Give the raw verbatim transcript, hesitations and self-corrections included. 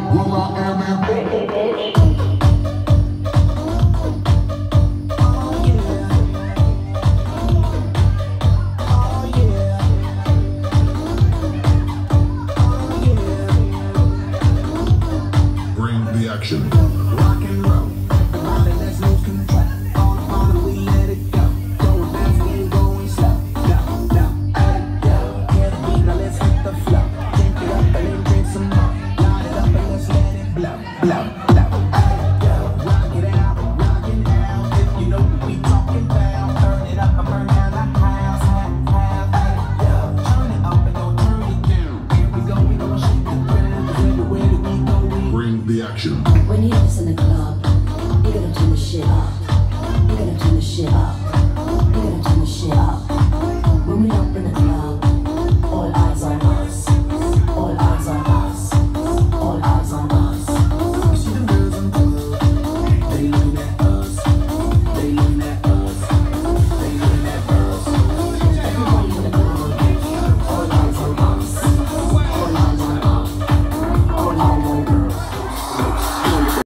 Will I am in? Birthday bitch. Bring the action. Rock and roll, everybody let's lose control. On the on we let it go. Going fast, we ain't going slow. No, no, hey, yo, hear the beat, now let's hit the flow. Drink it up and then drink some more. Light it up and let's let it blow, blow, blow. Hey, yo, rock it out, rock it out. If you know what we talking about, turn it up and burn down the house, house, house. Hey, yo, turn it up and don't turn it down. Here we go, we gonna shake the ground. Everywhere that we go, we Bring the action. When you have this in the club, you gotta turn the shit up.